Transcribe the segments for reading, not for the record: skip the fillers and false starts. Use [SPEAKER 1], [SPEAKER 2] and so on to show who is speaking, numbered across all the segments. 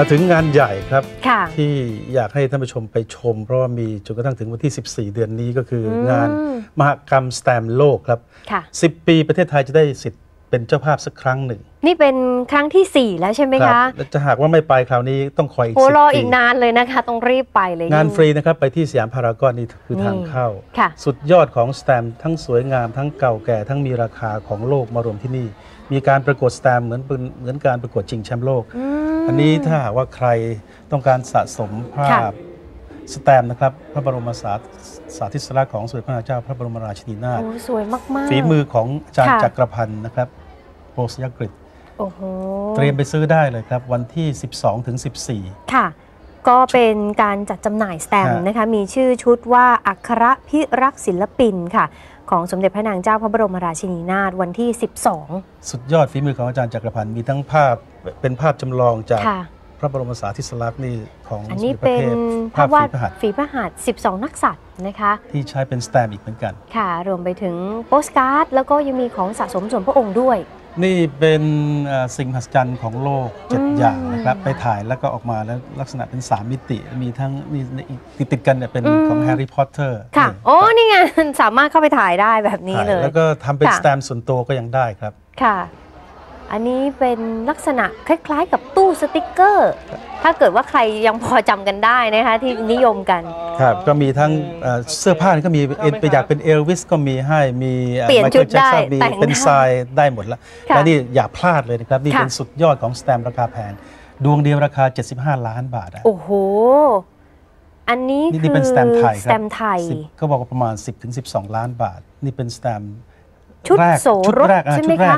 [SPEAKER 1] มาถึงงานใหญ่ครับที่อยากให้ท่านผู้ชมไปชมเพราะว่ามีจนกระทั่งถึงวันที่14 เดือนนี้ก็คืองานมหกรรมสแตมป์โลกครับ10 ปีประเทศไทยจะได้สิทธิ์เป็นเจ้าภาพสักครั้งหนึ่งนี่เป็นครั้งที่4แล้วใช่ไหมคะจะหากว่าไม่ไปคราวนี้ต้องคอยอีก10 ปีรออีกนานเลยนะคะต้องรีบไปเลยงานฟรีนะครับไปที่สยามพารากอนนี่คือทางเข้าสุดยอดของสแตมป์ทั้งสวยงามทั้งเก่าแก่ทั้งมีราคาของโลกมารวมที่นี่มีการประกวดสแตมป์เหมือนการประกวดชิงแชมป์โลกอันนี้ถ้าหากว่าใครต้องการสะสมภาพสแตมป์นะครับพระบรมสาธิสลักษณ์ของสมเด็จพระนางเจ้าพระบรมราชินีนาถสวยมากๆฝีมือของอาจารย์จักรพันธ์นะครับโปรสยกฤษเตรียมไปซื้อได้เลยครับวันที่ 12 ถึง 14 ค่ะก็เป็นการจัดจำหน่ายสแตมป์นะคะมีชื่อชุดว่าอัครพิรักษ์ศิลปินค่ะของสมเด็จพระนางเจ้าพระบรมราชินีนาถวันที่ 12สุดยอดฝีมือของอาจารย์จักรพันธ์มีทั้งภาพเป็นภาพจำลองจากพระบรมสารีริกธาตุนี่ของอันนี้เป็นภาพฝีพระหัตถ์12 นักษัตริย์นะคะที่ใช้เป็นสแตมป์อีกเหมือนกันค่ะรวมไปถึงโปสการ์ดแล้วก็ยังมีของสะสมส่วนพระองค์ด้วยนี่เป็นสิ่งมหัศจรรย์ของโลก7 อย่างนะครับไปถ่ายแล้วก็ออกมาแล้วลักษณะเป็น3 มิติมีทั้งนี่ติดกันเนี่ยเป็นของแฮร์รี่พอตเตอร์ค่ะโอ้นี่ไงสามารถเข้าไปถ่ายได้แบบนี้เลยแล้วก็ทำเป็นสแตมป์ส่วนตัวก็ยังได้ครับค่ะอันนี้เป็นลักษณะคล้ายๆกับตู้สติกเกอร์ถ้าเกิดว่าใครยังพอจำกันได้นะคะที่นิยมกันครับก็มีทั้งเสื้อผ้าก็มีไปอยากเป็นเอลวิสก็มีให้มีเปลี่ยนชุดได้เป็นทรายได้หมดแล้วและนี่อย่าพลาดเลยนะครับนี่เป็นสุดยอดของสแตมป์ราคาแพงดวงเดียวราคา75 ล้านบาทโอ้โหอันนี้คือเป็นสแตมป์ไทยครับเขาบอกว่าประมาณ10 ถึง 12 ล้านบาทนี่เป็นสแตมป์ชุดแรกใช่ไหมคะ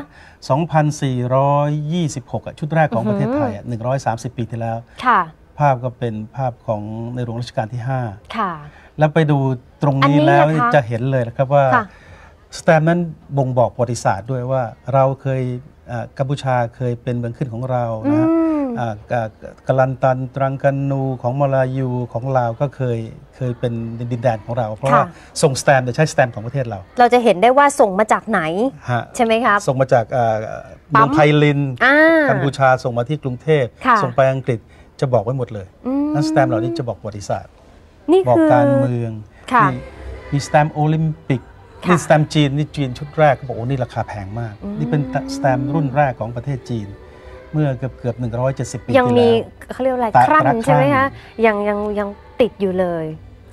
[SPEAKER 1] 2426ชุดแรกของประเทศไทย130 ปีที่แล้วภาพก็เป็นภาพของในหลวงรัชกาลที่5ค่ะแล้วไปดูตรงนี้แล้วจะเห็นเลยนะครับว่าสแตมป์นั้นบ่งบอกประวัติศาสตร์ด้วยว่าเราเคยกัมพูชาเคยเป็นเมืองขึ้นของเรานะกะลันตันตรังกันนูของมาลายูของลาวก็เคยเป็นดินแดนของเราเพราะว่าส่งสแตมป์ใช้สแตมป์ของประเทศเราจะเห็นได้ว่าส่งมาจากไหนใช่ไหมครับส่งมาจากเมืองไพลินกัมพูชาส่งมาที่กรุงเทพส่งไปอังกฤษจะบอกไว้หมดเลยนั้นสแตมป์เหล่านี้จะบอกประวัติศาสตร์บอกการเมืองมีสแตมป์โอลิมปิกนี่สแตมป์จีนนี่จีนชุดแรกเขาบอกว่านี่ราคาแพงมากนี่เป็นสแตมป์รุ่นแรกของประเทศจีนเมื่อเกือบ170 ปีที่แล้วยังมีเขาเรียกอะไรครั่นใช่ไหมคะยังติดอยู่เลย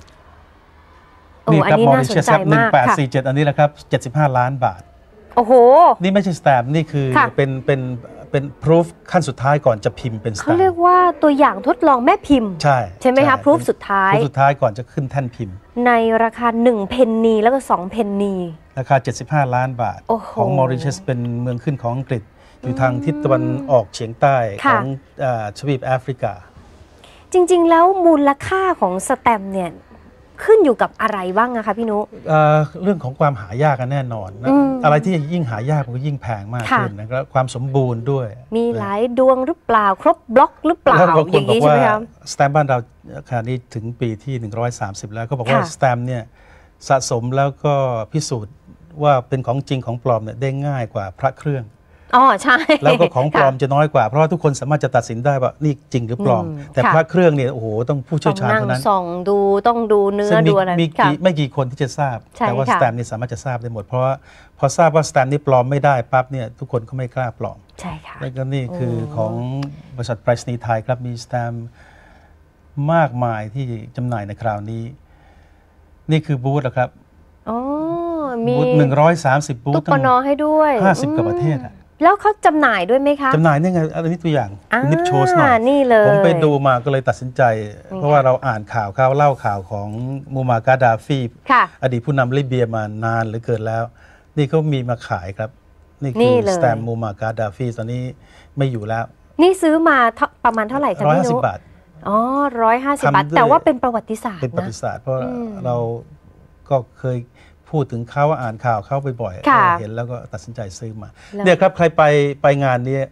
[SPEAKER 1] นี่ครับมอริเชียส1847อันนี้แหละครับ75 ล้านบาทโอ้โหนี่ไม่ใช่สแตมป์นี่คือเป็นพรูฟขั้นสุดท้ายก่อนจะพิมพ์เป็นสแตมป์เขาเรียกว่าตัวอย่างทดลองแม่พิมพ์ใช่ไหมคะพรูฟสุดท้ายก่อนจะขึ้นแท่นพิมพ์ในราคา1 เพนนีแล้วก็2 เพนนีราคา75 ล้านบาทของมอริเชียสเป็นเมืองขึ้นของอังกฤษอยู่ทางทิศตะวันออกเฉียงใต้ของทวีปแอฟริกาจริงๆแล้วมูลค่าของสแตมป์เนี่ยขึ้นอยู่กับอะไรบ้างนะคะพี่นุเรื่องของความหายากกันแน่นอนนะอะไรที่ยิ่งหายากมันก็ยิ่งแพงมากขึ้นนะครับความสมบูรณ์ด้วยมีหลายดวงหรือเปล่าครบบล็อกหรือเปล่าอย่างนี้ใช่ไหมครับสแตมป์บ้านเราขณะนี้ถึงปีที่130แล้วก็บอกว่าสแตมป์เนี่ยสะสมแล้วก็พิสูจน์ว่าเป็นของจริงของปลอมเนี่ยได้ง่ายกว่าพระเครื่องอ๋อใช่แล้วก็ของปลอมจะน้อยกว่าเพราะว่าทุกคนสามารถจะตัดสินได้ว่านี่จริงหรือปลอมแต่พระเครื่องเนี่ยโอ้โหต้องผู้เชี่ยวชาญเท่านั้นส่องดูต้องดูเนื้อดูอะไรมีไม่กี่คนที่จะทราบแต่ว่าสแตมป์นี่สามารถจะทราบได้หมดเพราะว่าพอทราบว่าสแตมป์นี่ปลอมไม่ได้ปั๊บเนี่ยทุกคนก็ไม่กล้าปลอมใช่ค่ะแล้วก็นี่คือของบริษัทไปรษณีย์ไทยครับมีสแตมป์มากมายที่จำหน่ายในคราวนี้นี่คือบูธนะครับมี130 บูธตุ๊กปนให้ด้วย50 กว่าประเทศแล้วเขาจำหน่ายด้วยไหมคะจำหน่ายนี่ไงอันนี้ตัวอย่างนิปโชสหน่อยนี่เลยผมไปดูมาก็เลยตัดสินใจเพราะว่าเราอ่านข่าวเขาเล่าข่าวของมูมากาดาฟีอดีตผู้นำลิเบียมานานหรือเกินแล้วนี่เขามีมาขายครับนี่คือสแตมป์มูมากาดาฟีตอนนี้ไม่อยู่แล้วนี่ซื้อมาประมาณเท่าไหร่คะพี่นุ150 บาทอ๋อ150 บาทแต่ว่าเป็นประวัติศาสตร์เป็นประวัติศาสตร์เพราะเราก็เคยพูดถึงเขาอ่านข่าวเขาบ่อยๆเห็นแล้วก็ตัดสินใจซื้อมาเนี่ยครับใครไปงานนี้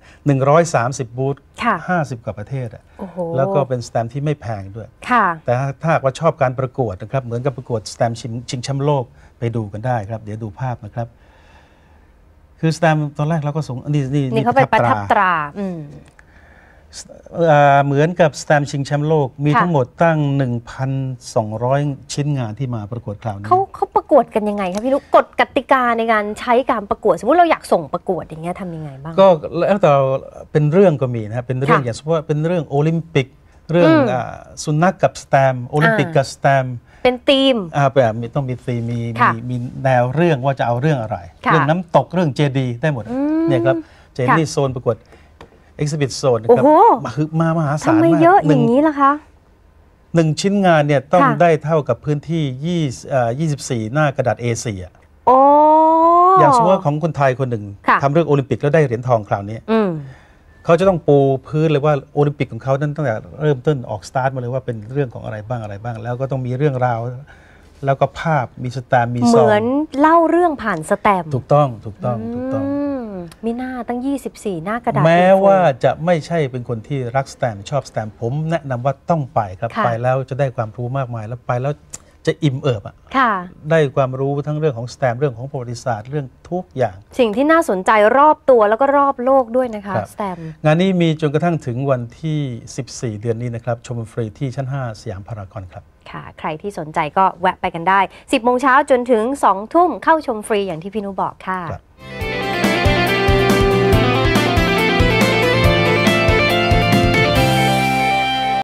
[SPEAKER 1] 130 บูธ50 กว่าประเทศแล้วก็เป็นสแตมป์ที่ไม่แพงด้วยแต่ถ้าว่าชอบการประกวดนะครับเหมือนกับประกวดสแตมป์ชิงแชมป์โลกไปดูกันได้ครับเดี๋ยวดูภาพนะครับคือสแตมป์ตอนแรกเราก็ส่งนี่เขาไปประทับตราเหมือนกับสแตมป์ชิงแชมป์โลกมีทั้งหมดตั้ง 1,200 ชิ้นงานที่มาประกวดคราวนี้
[SPEAKER 2] เขาประกวดกันยังไงครับพี่นุ๊กกฎกติกาในการใช้การประกวดสมมติเราอยากส่งประกวดอย่างเงี้ยทำยังไงบ้าง
[SPEAKER 1] ก็แล้วแต่เป็นเรื่องก็มีนะครับเป็นเรื่องอย่างเฉพาะเป็นเรื่องโอลิมปิกเรื่องสุนัขกับสแตมป์โอลิมปิกกับสแตมป์
[SPEAKER 2] เป็นธีม
[SPEAKER 1] แบบต้องมีธีมมีแนวเรื่องว่าจะเอาเรื่องอะไรเรื่องน้ำตกเรื่องเจดีได้หมดเนี่ยครับเจนี่โซนประกวดExhibit Zone นะครับมามหาศาลมาก
[SPEAKER 2] ทำไมเยอะอย่างนี้ล่ะคะ
[SPEAKER 1] 1 ชิ้นงานเนี่ยต้องได้เท่ากับพื้นที่24 หน้ากระดาษ A4 อย่างสมมติว่าของคนไทยคนหนึ่งทำเรื่องโอลิมปิกแล้วได้เหรียญทองคราวนี้เขาจะต้องปูพื้นเลยว่าโอลิมปิกของเขาตั้งแต่เริ่มต้นออกสตาร์ทมาเลยว่าเป็นเรื่องของอะไรบ้างแล้วก็ต้องมีเรื่องราวแล้วก็ภาพมีสแตมป์มีซอง
[SPEAKER 2] เหมือนเล่าเรื่องผ่านสแตมป์
[SPEAKER 1] ถูกต้อง
[SPEAKER 2] มีหน้าตั้ง24 หน้ากระดาษ
[SPEAKER 1] แม้ว่าจะไม่ใช่เป็นคนที่รักสแตมป์ชอบสแตมป์ผมแนะนำว่าต้องไปครับไปแล้วจะได้ความรู้มากมายแล้วไปแล้วจะอิ่มเอิบได้ความรู้ทั้งเรื่องของสแตมป์เรื่องของประวัติศาสตร์เรื่องทุกอย่าง
[SPEAKER 2] สิ่งที่น่าสนใจรอบตัวแล้วก็รอบโลกด้วยนะคะสแตมป์
[SPEAKER 1] งานนี้มีจนกระทั่งถึงวันที่14 เดือนนี้นะครับชมฟรีที่ชั้น 5 สยามพารากอนครับ
[SPEAKER 2] ค่ะใครที่สนใจก็แวะไปกันได้ 10 โมงเช้าจนถึง 2 ทุ่มเข้าชมฟรีอย่างที่พี่นุบอกค่ะ